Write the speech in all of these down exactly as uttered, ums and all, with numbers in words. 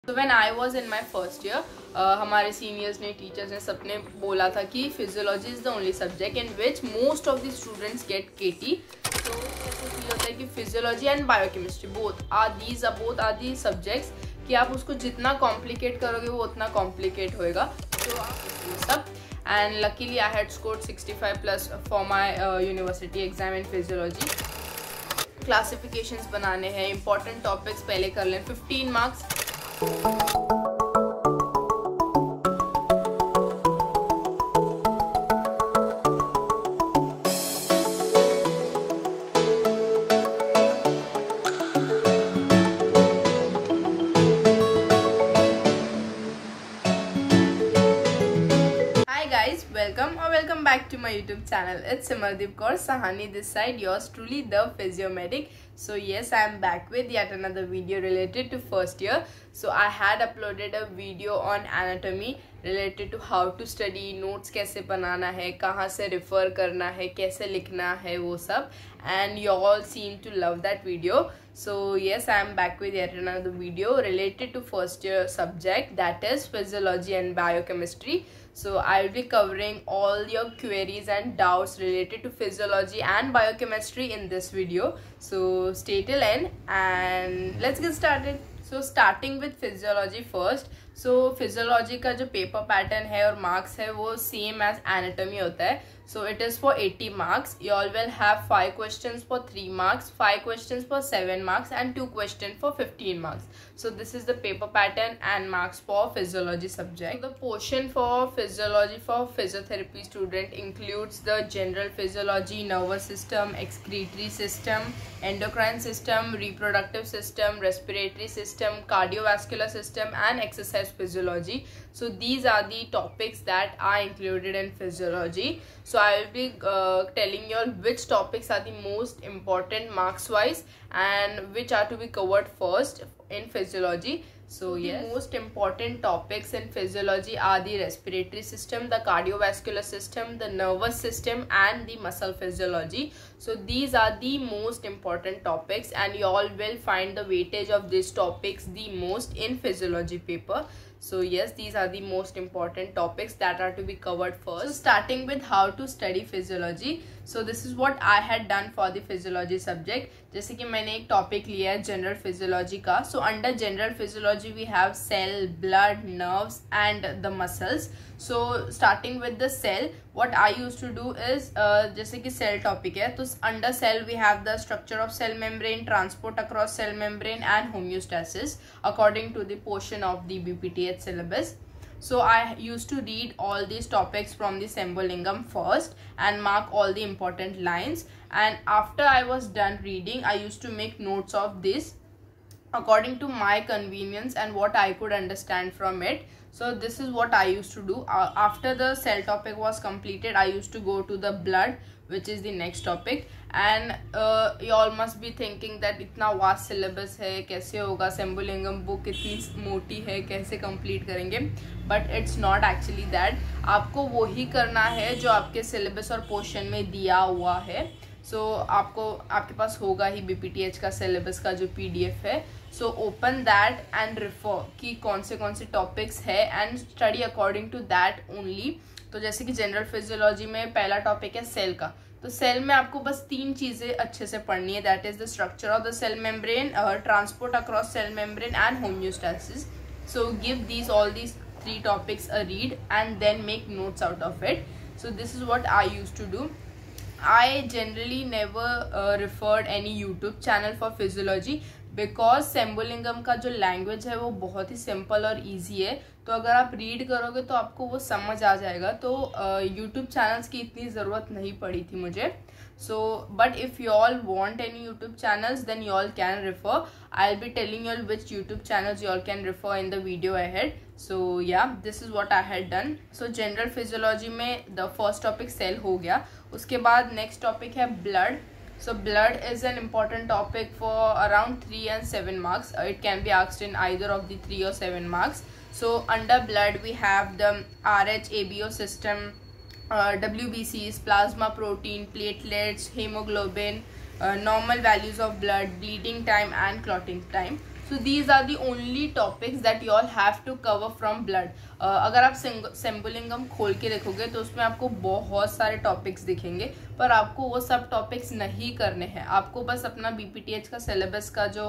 तो when I was in my first year, हमारे seniors ने, टीचर्स ने, सबने बोला था कि physiology is the only subject in which most of the students get K T. तो ऐसे फील होता है कि physiology and biochemistry both are these are both are the subjects कि आप उसको जितना कॉम्प्लिकेट करोगे वो उतना कॉम्प्लिकेट होएगा। तो आप सब and luckily I had scored sixty five plus for my university exam in physiology. Classifications बनाने हैं, इंपॉर्टेंट टॉपिक्स पहले कर लें, fifteen marks. Welcome or welcome back to my YouTube channel. It's Simardeep Kaur Sahani this side, yours truly, the Physiomedic. So yes, I am back with yet another video related to first year. So I had uploaded a video on anatomy related to how to study, notes कैसे बनाना है, कहाँ से refer करना है, कैसे लिखना है, वो सब. And you all seem to love that video. So yes, I am back with yet another video related to first year subject, that is physiology and biochemistry. So I will be covering all your queries and doubts related to physiology and biochemistry in this video. So stay till end and let's get started. So starting with physiology first. So physiology का जो paper pattern है और marks है वो same as anatomy होता है. So it is for eighty marks. You all will have five questions for three marks, five questions for seven marks and two questions for fifteen marks. So this is the paper pattern and marks for physiology subject. So the portion for physiology for physiotherapy student includes the general physiology, nervous system, excretory system, endocrine system, reproductive system, respiratory system, cardiovascular system and exercise physiology. So these are the topics that are included in physiology. So I will be uh, telling you all which topics are the most important marks wise and which are to be covered first in physiology. So yes, the most important topics in physiology are the respiratory system, the cardiovascular system, the nervous system and the muscle physiology. So these are the most important topics and you all will find the weightage of these topics the most in physiology paper. So yes, these are the most important topics that are to be covered first. So starting with how to study physiology. So this is what I had done for the physiology subject. जैसे कि मैंने एक topic लिया है general physiology का. So under general physiology we have cell, blood, nerves and the muscles. So starting with the cell, what I use to do is, जैसे कि cell topic है तो under cell we have the structure of cell membrane, transport across cell membrane and homeostasis according to the portion of the B P T H syllabus. So I used to read all these topics from the Sembolingam first and mark all the important lines, and after I was done reading I used to make notes of this according to my convenience and what I could understand from it. So this is what I used to do. Uh, after the cell topic was completed I used to go to the blood, which is the next topic. And uh, you all must be thinking that इतना vast syllabus है, कैसे होगा, Sembolingam book इतनी मोटी है, कैसे complete करेंगे. But it's not actually that. आपको वही करना है जो आपके syllabus और portion में दिया हुआ है. So आपको आपके पास होगा ही B P T H का syllabus का जो P D F है. So open that and refer कि कौन से कौन से topics है and study according to that only. तो जैसे कि जनरल फिजियोलॉजी में पहला टॉपिक है सेल का, तो सेल में आपको बस तीन चीज़ें अच्छे से पढ़नी है, that is the structure of the cell membrane, transport across cell membrane and homeostasis. So give these all these three topics a read and then make notes out of it. So this is what I used to do. I generally never uh, referred any YouTube channel for physiology because Sembulingam का जो language है वो बहुत ही simple और easy है. तो अगर आप रीड करोगे तो आपको वो समझ आ जाएगा. तो यूट्यूब uh, चैनल्स की इतनी ज़रूरत नहीं पड़ी थी मुझे. So but if you all want any YouTube channels then you all can refer. I will be telling you all which YouTube channels you all can refer in the video ahead. So yeah this is what I had done. So general physiology में the first topic cell हो गया. उसके बाद next topic है blood. So blood is an important topic for around three and seven marks. Uh, it can be asked in either of the three or seven marks. So under blood we have the R H A B O system, uh, W B Cs, plasma protein, platelets, hemoglobin, uh, normal values of blood, bleeding time and clotting time. So these are the only topics that you all have to cover from blood. अगर आप सेम्बुलिंगम खोल के देखोगे तो उसमें आपको बहुत सारे टॉपिक्स दिखेंगे, पर आपको वो सब टॉपिक्स नहीं करने हैं। आपको बस अपना बीपीटीएच का सिलेबस का जो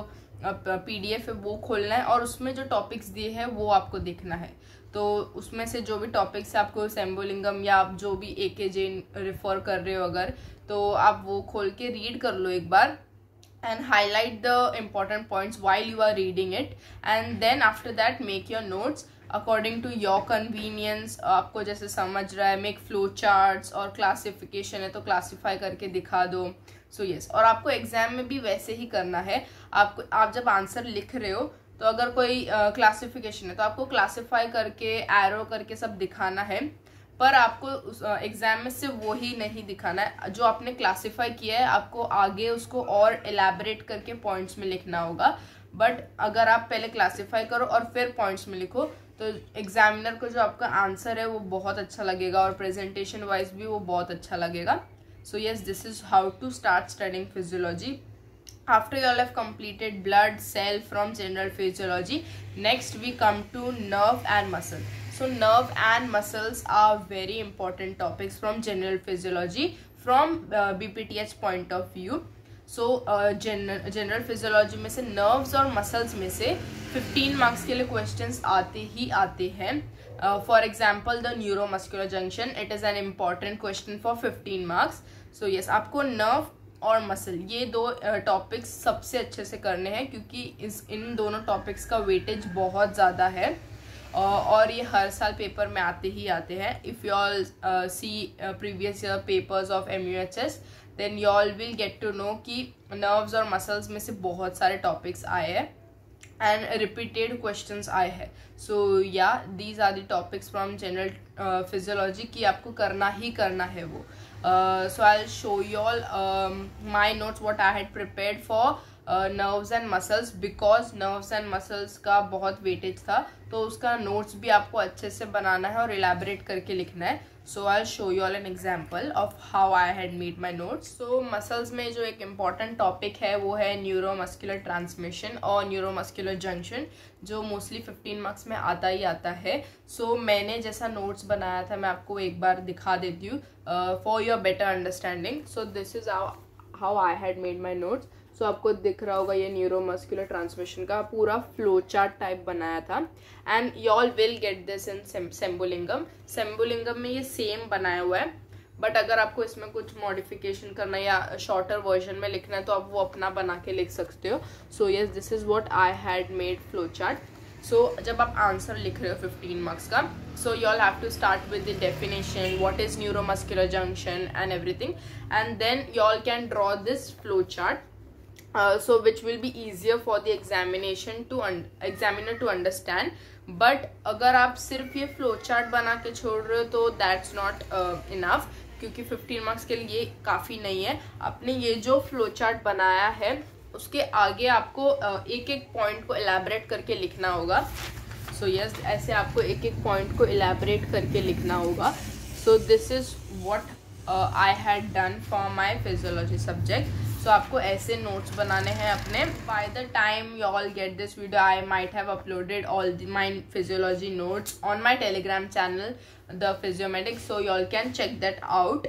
पीडीएफ है वो खोलना है और उसमें जो टॉपिक्स दिए हैं वो आपको देखना है। तो उसमें से जो भी टॉपिक्स आपको सेम्बुलिंगम या आप जो भी एकेजे रेफर कर रहे हो अगर, तो आप वो खोल के रीड कर लो एक बार and highlight the important points while you are reading it, and then after that make your notes according to your convenience। आपको जैसे समझ रहा है, make flow charts, और classification है तो classify करके दिखा दो। सो so yes, और आपको एग्जाम में भी वैसे ही करना है। आपको आप जब आंसर लिख रहे हो तो अगर कोई क्लासिफिकेशन uh, है तो आपको क्लासीफाई करके एरो करके सब दिखाना है, पर आपको एग्जाम में सिर्फ वो ही नहीं दिखाना है। जो आपने क्लासिफाई किया है आपको आगे उसको और एलैबोरेट करके पॉइंट्स में लिखना होगा। बट अगर आप पहले क्लासिफाई करो और फिर पॉइंट्स में लिखो तो एग्जामिनर को जो आपका आंसर है वो बहुत अच्छा लगेगा और प्रेजेंटेशन वाइज भी वो बहुत अच्छा लगेगा। So yes, this is how to start studying physiology. After you all have completed blood, cell from general physiology, next we come to nerve and muscle. So nerve and muscles are very important topics from general physiology from uh, B P T H point of view. So uh, general general physiology में से nerves और muscles में से fifteen marks के लिए questions आते ही आते हैं। uh, for example the neuromuscular junction, it is an important question for fifteen marks. So yes, आपको nerve और मसल ये दो टॉपिक्स uh, सबसे अच्छे से करने हैं, क्योंकि इस इन दोनों टॉपिक्स का वेटेज बहुत ज़्यादा है uh, और ये हर साल पेपर में आते ही आते हैं। If you all see previous year papers of M U H S then you all will get to know कि नर्व्स और मसल्स में से बहुत सारे टॉपिक्स आए हैं एंड रिपीटेड क्वेश्चंस आए हैं। So yeah these are the topics from general physiology कि आपको करना ही करना है वो। Uh, so I'll show you all um, my notes what I had prepared for uh, nerves and muscles, because nerves and muscles का बहुत weightage था तो उसका notes भी आपको अच्छे से बनाना है और elaborate करके लिखना है। So I'll show you all an example of how I had made my notes. So muscles में जो एक important topic है वो है neuromuscular transmission और neuromuscular junction, जो mostly fifteen marks में आता ही आता है। So मैंने जैसा notes बनाया था मैं आपको एक बार दिखा देती हूँ uh, for your better understanding. So this is how how I had made my notes. So so, आपको दिख रहा होगा ये न्यूरोमस्कुलर ट्रांसमिशन का पूरा फ्लो चार्ट टाइप बनाया था and you all will get this in Sembulingam. Sembulingam में ये सेम बनाया हुआ है, बट अगर आपको इसमें कुछ मॉडिफिकेशन करना या शॉर्टर वर्जन में लिखना है तो आप वो अपना बना के लिख सकते हो। So yes, this is what I had made flow chart. So जब आप आंसर लिख रहे हो फिफ्टीन मार्क्स का, so you all have to start with the definition, what is neuromuscular junction and everything, and then you all can draw this flow chart Uh, so which will be easier for the examination to examiner to understand. But अगर आप सिर्फ ये flow chart बना के छोड़ रहे हो तो that's not uh, enough, क्योंकि fifteen मार्क्स के लिए काफ़ी नहीं है। आपने ये जो फ्लो चार्ट बनाया है उसके आगे आपको uh, एक एक पॉइंट को एलैबोरेट करके लिखना होगा। सो so यस yes, ऐसे आपको एक एक पॉइंट को एलैबोरेट करके लिखना होगा। So this is what I had done for my physiology subject. So आपको ऐसे नोट्स बनाने हैं अपने। By the time you all get this video I might have uploaded all my physiology notes on my Telegram channel the Physiomedic, so you all can check that out.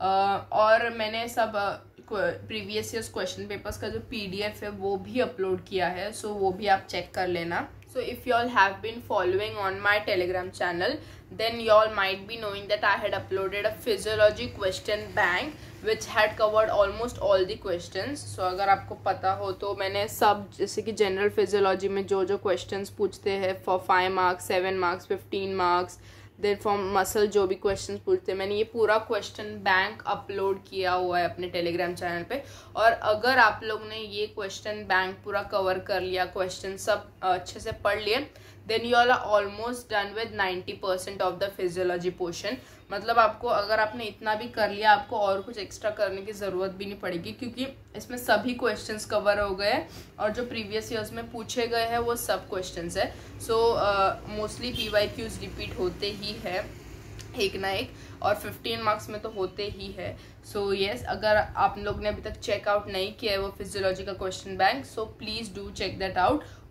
और मैंने सब previous years question papers का जो PDF है वो भी upload किया है, सो so वो भी आप चेक कर लेना। So if you all have been following on my telegram channel, then you all might be knowing that I had uploaded a physiology question bank which had covered almost all the questions. So अगर आपको पता हो तो मैंने सब, जैसे कि general physiology में जो जो questions पूछते हैं for five marks, seven marks, fifteen marks, then for muscle जो भी क्वेश्चन पूछते हैं, मैंने ये पूरा क्वेश्चन बैंक अपलोड किया हुआ है अपने टेलीग्राम चैनल पे। और अगर आप लोग ने ये क्वेश्चन बैंक पूरा कवर कर लिया, क्वेश्चन सब अच्छे से पढ़ लिए, then you are almost done with ninety percent of the physiology portion. मतलब आपको, अगर आपने इतना भी कर लिया, आपको और कुछ एक्स्ट्रा करने की ज़रूरत भी नहीं पड़ेगी, क्योंकि इसमें सभी क्वेश्चंस कवर हो गए और जो प्रीवियस ईयर्स में पूछे गए हैं वो सब क्वेश्चंस है। So mostly P Y Qs repeat होते ही है एक ना एक, और फिफ्टीन मार्क्स में तो होते ही है। सो so, येस yes, अगर आप लोग ने अभी तक चेकआउट नहीं किया है वो फिजियोलॉजी का question bank, so please do check that out.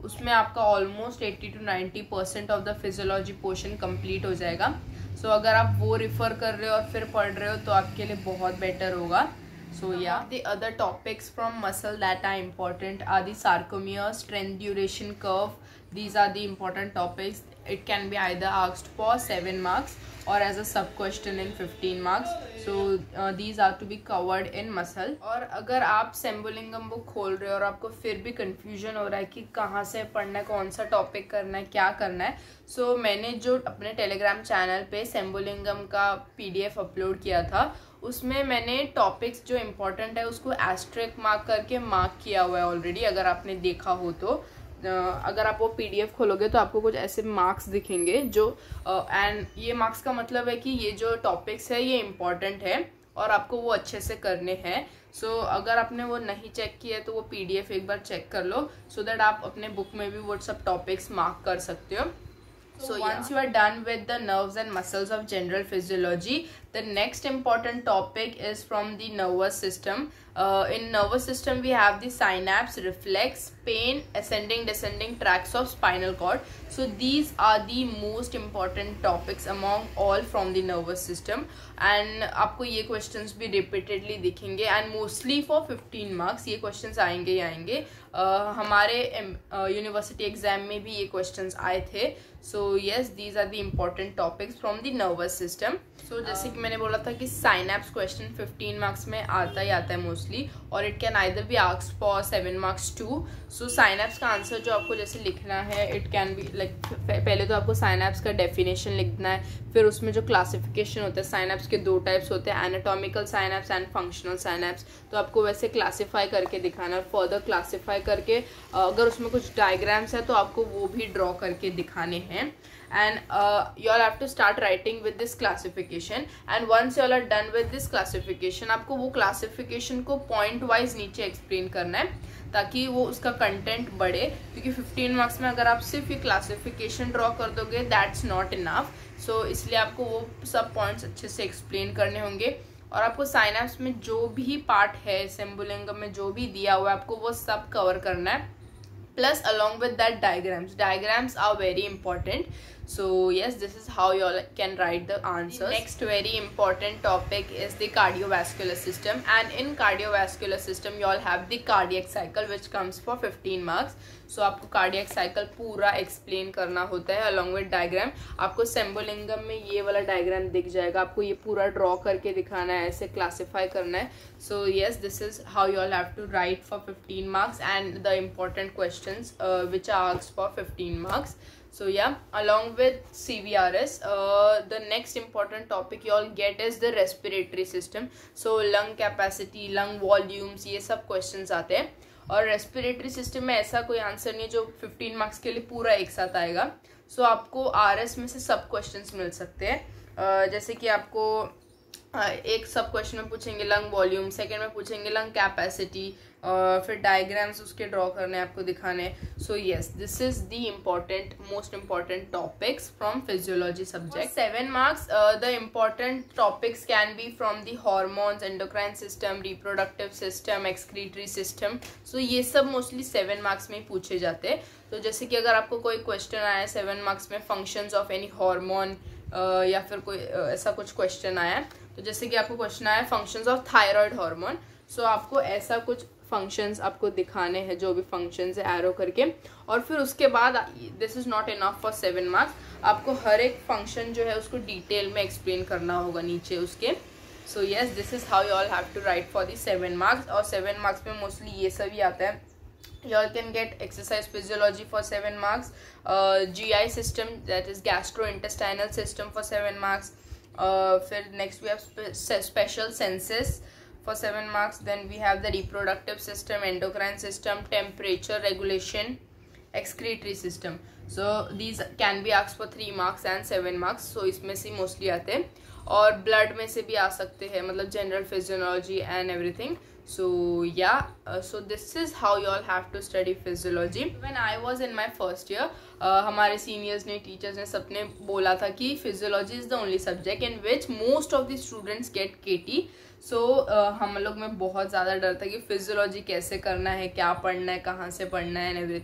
उसमें आपका almost eighty two ninety percent of the physiology portion complete हो जाएगा. सो so, अगर आप वो रिफ़र कर रहे हो और फिर पढ़ रहे हो तो आपके लिए बहुत बेटर होगा. So yeah, the other topics from muscle that are important are the sarcomere, strength duration curve. These are the important topics. It can be either asked for seven marks or as a sub question in fifteen marks. So uh, these are to be covered in muscle. और अगर आप सेम्बोलिंगम book खोल रहे हो और आपको फिर भी confusion हो रहा है कि कहाँ से पढ़ना है, कौन सा टॉपिक करना है, क्या करना है, सो so, मैंने जो अपने टेलीग्राम चैनल पे सेम्बोलिंगम का पीडीएफ अपलोड किया था उसमें मैंने टॉपिक्स जो इम्पोर्टेंट है उसको एस्ट्रिक मार्क करके मार्क किया हुआ है ऑलरेडी. अगर आपने देखा हो तो अगर आप वो पीडीएफ खोलोगे तो आपको कुछ ऐसे मार्क्स दिखेंगे जो एंड ये मार्क्स का मतलब है कि ये जो टॉपिक्स है ये इम्पॉर्टेंट है और आपको वो अच्छे से करने हैं. सो so, अगर आपने वो नहीं चेक किया है तो वो पीडीएफ एक बार चेक कर लो सो so दैट आप अपने बुक में भी वो सब टॉपिक्स मार्क कर सकते हो. So, so once yeah. you are done with the nerves and muscles of general physiology, the next important topic is from the nervous system. Uh, in nervous system we have the synapse, reflex, pain, ascending descending tracts of spinal cord. So these are the most important topics among all from the nervous system. And आपको ये questions भी repeatedly दिखेंगे and mostly for fifteen marks ये questions आएंगे ही आएंगे. uh, हमारे university uh, exam में भी ये questions आए थे. So yes, these are the important topics from the nervous system. So जैसे कि मैंने बोला था कि साइनैप्स क्वेश्चन fifteen मार्क्स में आता ही आता है मोस्टली और it can either be asked for seven marks too. So synapse का आंसर जो आपको जैसे लिखना है इट कैन बी लाइक पहले तो आपको साइनैप्स का डेफिनेशन लिखना है, फिर उसमें जो क्लासिफिकेशन होता है साइनैप्स के दो टाइप्स होते हैं, anatomical synapse and functional synapse. तो आपको वैसे क्लासीफाई करके दिखाना है, फर्दर क्लासीफाई करके अगर उसमें कुछ डायग्राम्स है तो आपको वो भी ड्रॉ करके दिखाने हैं. And uh, you all have to start writing with this classification. And once you all are done with this classification, आपको वो classification को point wise नीचे explain करना है ताकि वो उसका कंटेंट बढ़े. क्योंकि fifteen मार्क्स में अगर आप सिर्फ ये क्लासिफिकेशन ड्रॉ कर दोगे दैट्स नॉट इनफ. सो इसलिए आपको वो सब पॉइंट्स अच्छे से एक्सप्लेन करने होंगे. और आपको साइनैप्स में जो भी पार्ट है, सेम्बोलिंगम में जो भी दिया हुआ है आपको वो सब कवर करना है. Plus along with that diagrams. Diagrams are very important. So yes, this is how you all can write the answers. The next very important topic is the cardiovascular system, and in cardiovascular system you all have the cardiac cycle which comes for fifteen marks. So आपको cardiac cycle पूरा explain करना होता है along with diagram. आपको सेम्बोलिंगम में ये वाला diagram दिख जाएगा, आपको ये पूरा draw करके दिखाना है, ऐसे classify करना है. So yes, this is how you all have to write for fifteen marks and the important questions uh, which are asked for fifteen marks. So yeah, along with C V R S, uh, the next important topic you all get is the respiratory system. So lung capacity, lung volumes, ये सब questions आते हैं. और respiratory system में ऐसा कोई answer नहीं जो fifteen मार्क्स के लिए पूरा एक साथ आएगा. सो so, आपको आर एस में से सब क्वेश्चंस मिल सकते हैं. uh, जैसे कि आपको uh, एक सब क्वेश्चन में पूछेंगे लंग वॉल्यूम, सेकंड में पूछेंगे लंग कैपेसिटी, और फिर डायग्राम्स उसके ड्रॉ करने आपको दिखाने. So yes, this is the important most important topics from physiology subject. Seven marks the important topics can be from the hormones, endocrine system, reproductive system, excretory system. So ये सब mostly seven marks में ही पूछे जाते हैं. तो जैसे कि अगर आपको कोई क्वेश्चन आया सेवन मार्क्स में फंक्शंस ऑफ एनी हार्मोन या फिर कोई uh, ऐसा कुछ क्वेश्चन आया, तो जैसे कि आपको क्वेश्चन आया functions of thyroid hormone. So आपको ऐसा कुछ फंक्शंस आपको दिखाने हैं, जो भी फंक्शंस है एरो करके. और फिर उसके बाद this is not enough for seven marks, आपको हर एक फंक्शन जो है उसको डिटेल में एक्सप्लेन करना होगा नीचे उसके. So yes, this is how you all have to write for the seven marks. और सेवन मार्क्स में मोस्टली ये सभी आता है. You all can get exercise physiology for seven marks, uh, G I system, that is gastrointestinal system for seven marks. Uh, फिर next we have spe special senses for seven marks. Then we have the reproductive system, endocrine system, temperature regulation, excretory system. So these can be asked for three marks and seven marks. So इसमें से mostly आते हैं. और blood में से भी आ सकते हैं, मतलब general physiology and everything. So yeah, uh, so this is how you all have to study physiology. When I was in my first year, uh, हमारे seniors ने, teachers ने, सबने बोला था कि physiology is the only subject in which most of the students get K T. So uh, हम लोग में बहुत ज़्यादा डर था कि physiology कैसे करना है, क्या पढ़ना है, कहाँ से पढ़ना है and everything.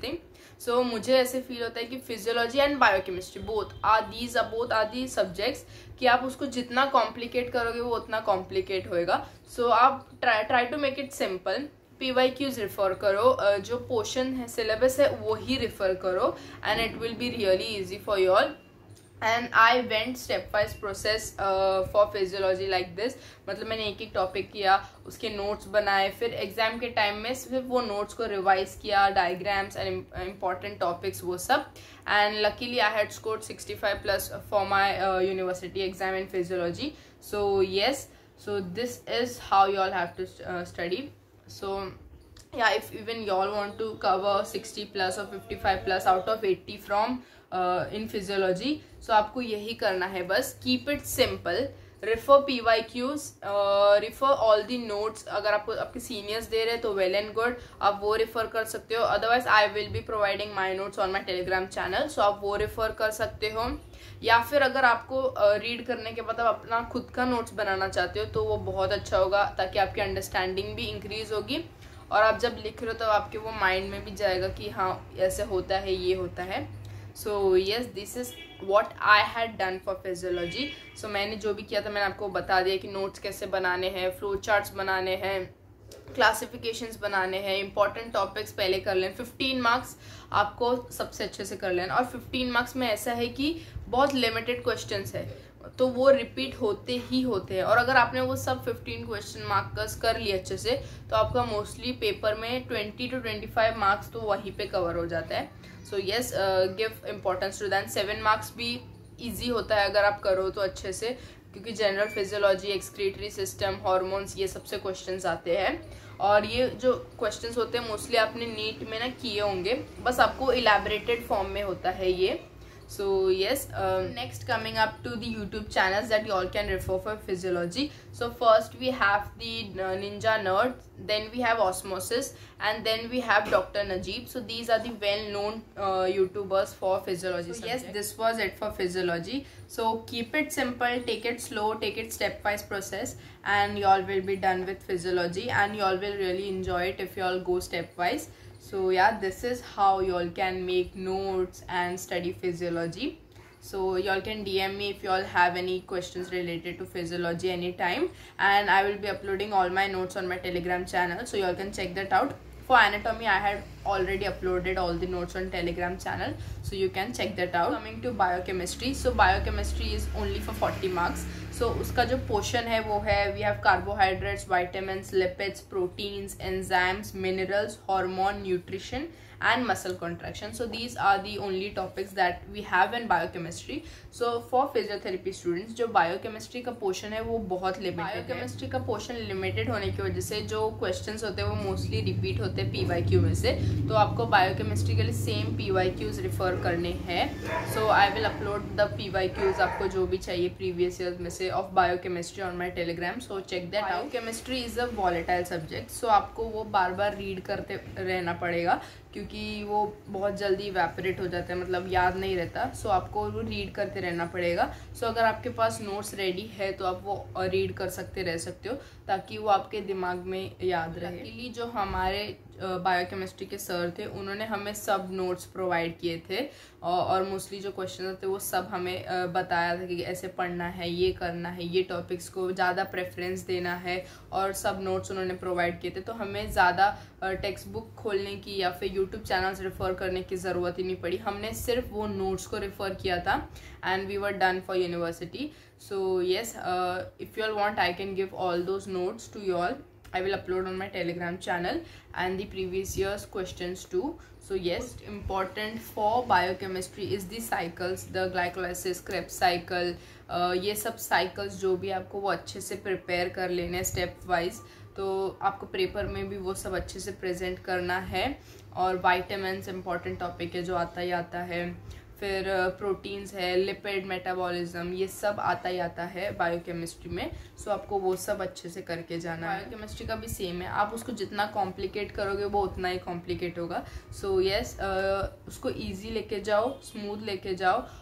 सो so, मुझे ऐसे फील होता है कि physiology and biochemistry both are these are both are the subjects कि आप उसको जितना कॉम्प्लिकेट करोगे वो उतना कॉम्प्लिकेट होएगा. सो so, आप try try to make it simple. P Y Qs refer करो, जो पोर्शन है सिलेबस है वो ही रिफर करो and it will be really easy for you all. And I went step wise process for physiology like this. मतलब मैंने एक एक टॉपिक किया, उसके नोट्स बनाए, फिर एग्जाम के टाइम में सिर्फ वो नोट्स को रिवाइज किया, डायग्राम्स एंड इम्पॉर्टेंट टॉपिक्स वो सब. And luckily I had scored sixty five plus for my university exam in physiology. So yes, so this is how you all have to uh, study. So yeah, if even you all want to cover sixty plus or fifty-five plus out of eighty from uh, in physiology, so आपको यही करना है बस. keep it simple, refer P Y Qs, uh, refer all the notes. अगर आपको आपके seniors दे रहे हैं तो वेल एंड गुड, आप वो रेफर कर सकते हो. Otherwise I will be providing my notes on my Telegram channel, so आप वो रेफर कर सकते हो. या फिर अगर आपको रीड uh, करने के बाद आप अपना खुद का नोट्स बनाना चाहते हो तो वो बहुत अच्छा होगा, ताकि आपकी अंडरस्टैंडिंग भी इंक्रीज होगी और आप जब लिख रहे हो तो आपके वो माइंड में भी जाएगा कि हाँ ऐसे होता है, ये होता है. So yes, this is what I had done for physiology. So मैंने जो भी किया था मैंने आपको बता दिया कि नोट्स कैसे बनाने हैं, फ्लो चार्ट्स बनाने हैं, क्लासिफिकेशंस बनाने हैं, इंपॉर्टेंट टॉपिक्स पहले कर लें. फिफ्टीन मार्क्स आपको सबसे अच्छे से कर लेना. और फिफ्टीन मार्क्स में ऐसा है कि बहुत लिमिटेड क्वेश्चंस है तो वो रिपीट होते ही होते हैं. और अगर आपने वो सब फिफ्टीन क्वेश्चन मार्कर्स कर लिए अच्छे से तो आपका मोस्टली पेपर में twenty two twenty five marks तो वहीं पे कवर हो जाता है. So yes, give importance to that. Seven marks भी ईजी होता है अगर आप करो तो अच्छे से, क्योंकि general physiology, excretory system, hormones, ये सबसे क्वेश्चंस आते हैं. और ये जो क्वेश्चंस होते हैं मोस्टली आपने नीट में ना किए होंगे, बस आपको इलैबोरेटेड फॉर्म में होता है ये. So yes, um, next coming up to the YouTube channels that you all can refer for physiology. So first we have the uh, Ninja Nerd, then we have Osmosis, and then we have Doctor Najeeb. So these are the well-known uh, YouTubers for physiology. So yes, this was it for physiology. So keep it simple, take it slow, take it step-wise process, and you all will be done with physiology, and you all will really enjoy it if you all go step-wise. So yeah, this is how you all can make notes and study physiology. So you all can D M me if you all have any questions related to physiology anytime, and I will be uploading all my notes on my Telegram channel, so you all can check that out. For anatomy, I had already uploaded all the notes on Telegram channel, so you can check that out. Coming to biochemistry, so biochemistry is only for forty marks. So उसका जो portion है वो है, we have carbohydrates, vitamins, lipids, proteins, enzymes, minerals, hormone, nutrition and muscle contraction. So these are the only topics that we have in biochemistry. So for physiotherapy students, जो biochemistry का portion है वो बहुत limited है. biochemistry का portion limited होने की वजह से जो क्वेश्चंस होते हैं वो मोस्टली रिपीट होते हैं P Y Q में से, तो आपको biochemistry के लिए same P Y Qs refer करने हैं. So I will upload the P Y Qs आपको जो भी चाहिए previous years में से of biochemistry on my Telegram. So check that out. Biochemistry is a volatile subject, so आपको वो बार बार रीड करते रहना पड़ेगा क्योंकि वो बहुत जल्दी इवेपोरेट हो जाता है, मतलब याद नहीं रहता. सो so, आपको वो रीड करते रहना पड़ेगा. सो so, अगर आपके पास नोट्स रेडी है तो आप वो रीड कर सकते रह सकते हो ताकि वो आपके दिमाग में याद रहे. लकीली जो हमारे बायोकेमिस्ट्री के सर थे उन्होंने हमें सब नोट्स प्रोवाइड किए थे और मोस्टली जो क्वेश्चन थे वो सब हमें बताया था कि ऐसे पढ़ना है, ये करना है, ये टॉपिक्स को ज़्यादा प्रेफरेंस देना है, और सब नोट्स उन्होंने प्रोवाइड किए थे. तो हमें ज़्यादा टेक्स्ट बुक खोलने की या फिर यूट्यूब चैनल्स रेफ़र करने की ज़रूरत ही नहीं पड़ी. हमने सिर्फ वो नोट्स को रेफ़र किया था and we were done for university. So yes, if you all want I can give all those notes to you all. I will upload on my Telegram channel and the previous year's questions too. So yes, important for biochemistry is the cycles, the glycolysis, Krebs cycle. uh, ये सब cycles जो भी आपको वो अच्छे से prepare कर लेने step wise, तो आपको पेपर में भी वो सब अच्छे से present करना है. और vitamins important topic है जो आता ही आता है. फिर प्रोटीन्स है, लिपिड मेटाबॉलिज्म, ये सब आता ही आता है बायोकेमिस्ट्री में. सो so, आपको वो सब अच्छे से करके जाना है. बायोकेमिस्ट्री का भी सेम है, आप उसको जितना कॉम्प्लिकेट करोगे वो उतना ही कॉम्प्लिकेट होगा. So so, yes yes, uh, उसको इजी लेके जाओ, स्मूथ लेके जाओ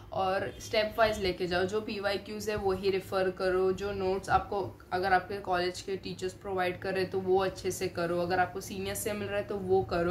और स्टेप वाइज लेके जाओ। जो पी वाई क्यूज़ है वही रेफ़र करो, जो नोट्स आपको अगर आपके कॉलेज के टीचर्स प्रोवाइड कर रहे तो वो अच्छे से करो, अगर आपको सीनियर्स से मिल रहा है तो वो करो,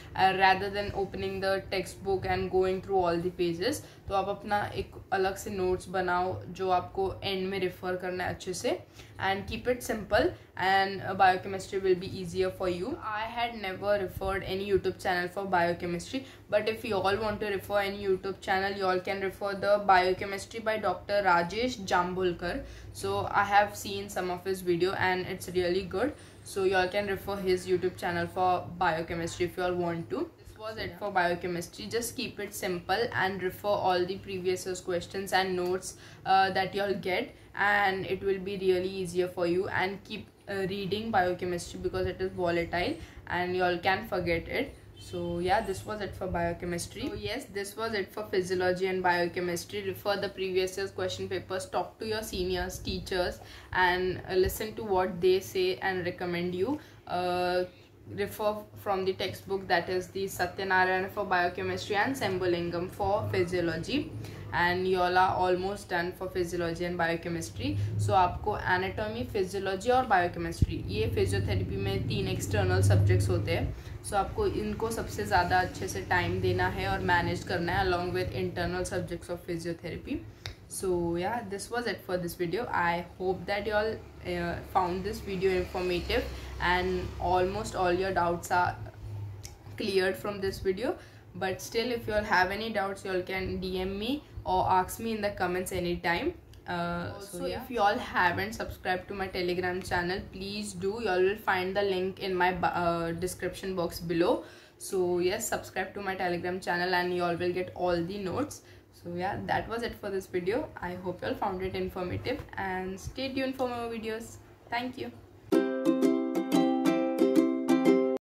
rather than opening the text book and going through all the pages. तो आप अपना एक अलग से नोट्स बनाओ जो आपको एंड में रेफ़र करना है अच्छे से, and keep it simple and uh, biochemistry will be easier for you. I had never referred any YouTube channel for biochemistry, but if you all want to refer any YouTube channel, you all can refer the Biochemistry by Doctor Rajesh Jambulkar. So I have seen some of his video and it's really good, so you all can refer his YouTube channel for biochemistry if you all want to. This was it for biochemistry. Just keep it simple and refer all the previous year's questions and notes uh, that you all get, and it will be really easier for you. And keep uh, reading biochemistry because it is volatile and you all can forget it. So yeah, this was it for biochemistry. So yes, this was it for physiology and biochemistry. Refer the previous year's question papers, talk to your seniors, teachers, and uh, listen to what they say and recommend you. Uh, refer from the textbook, that is the Satyanarayana for biochemistry and Sembolingam for physiology. And you all are almost done for physiology and biochemistry. So आपको anatomy, physiology और biochemistry, ये physiotherapy में तीन external subjects होते हैं. So आपको इनको सबसे ज़्यादा अच्छे से time देना है और manage करना है along with internal subjects of physiotherapy. So yeah, this was it for this video. I hope that you all uh, found this video informative and almost all your doubts are cleared from this video. But still, if you all have any doubts, you all can D M me or ask me in the comments anytime. Uh, also, so yeah. If you all haven't subscribed to my Telegram channel, please do. You all will find the link in my uh, description box below. So yes, subscribe to my Telegram channel and you all will get all the notes. So yeah, that was it for this video. I hope you all found it informative and stay tuned for more videos. Thank you.